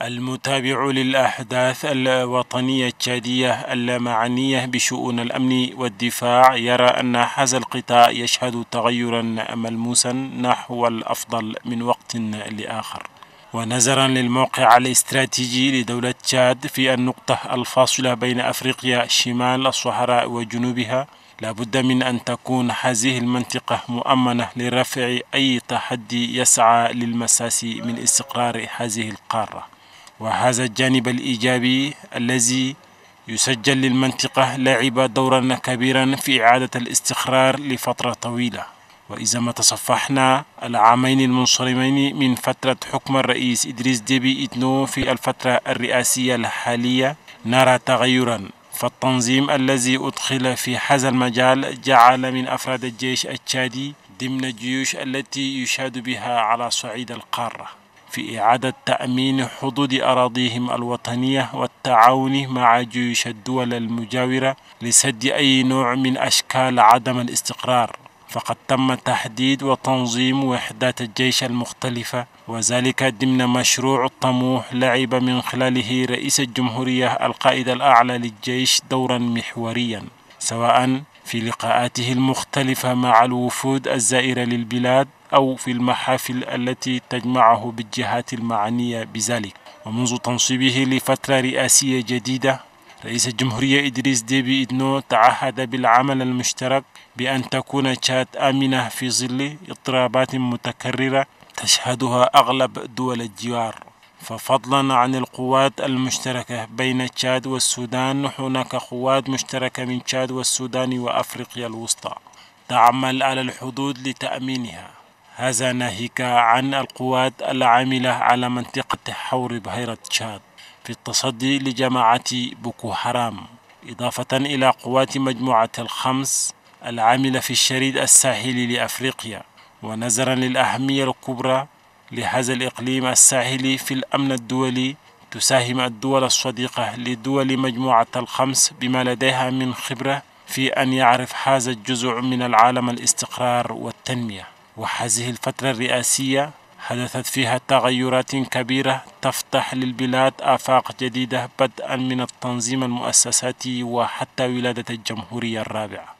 المتابع للأحداث الوطنية التشادية المعنية بشؤون الأمن والدفاع يرى أن هذا القطاع يشهد تغيرا ملموسا نحو الأفضل من وقت لآخر، ونظرا للموقع الاستراتيجي لدولة تشاد في النقطة الفاصلة بين أفريقيا شمال الصحراء وجنوبها، لابد من أن تكون هذه المنطقة مؤمنة لرفع أي تحدي يسعى للمساس من استقرار هذه القارة. وهذا الجانب الإيجابي الذي يسجل للمنطقة لعب دورا كبيرا في إعادة الاستقرار لفترة طويلة. وإذا ما تصفحنا العامين المنصرمين من فترة حكم الرئيس إدريس ديبي إتنو في الفترة الرئاسية الحالية، نرى تغيرا، فالتنظيم الذي أدخل في هذا المجال جعل من أفراد الجيش التشادي ضمن الجيوش التي يشاد بها على صعيد القارة في إعادة تأمين حدود أراضيهم الوطنية والتعاون مع جيوش الدول المجاورة لسد أي نوع من أشكال عدم الاستقرار. فقد تم تحديد وتنظيم وحدات الجيش المختلفة، وذلك ضمن مشروع طموح لعب من خلاله رئيس الجمهورية القائد الأعلى للجيش دورا محوريا، سواء في لقاءاته المختلفة مع الوفود الزائرة للبلاد أو في المحافل التي تجمعه بالجهات المعنية بذلك. ومنذ تنصيبه لفترة رئاسية جديدة، رئيس الجمهورية إدريس ديبي إتنو تعهد بالعمل المشترك بأن تكون تشاد آمنة في ظل اضطرابات متكررة تشهدها أغلب دول الجوار. ففضلا عن القوات المشتركة بين تشاد والسودان، هناك قوات مشتركة من تشاد والسودان وأفريقيا الوسطى تعمل على الحدود لتأمينها، هذا ناهيك عن القوات العاملة على منطقة حور بحيرة تشاد في التصدي لجماعة بوكو حرام، إضافة إلى قوات مجموعة الخمس العاملة في الشريط الساحلي لأفريقيا. ونظرا للأهمية الكبرى لهذا الإقليم الساحلي في الأمن الدولي، تساهم الدول الصديقة لدول مجموعة الخمس بما لديها من خبرة في أن يعرف هذا الجزء من العالم الاستقرار والتنمية. وهذه الفترة الرئاسية حدثت فيها تغيرات كبيرة تفتح للبلاد آفاق جديدة، بدءا من التنظيم المؤسساتي وحتى ولادة الجمهورية الرابعة.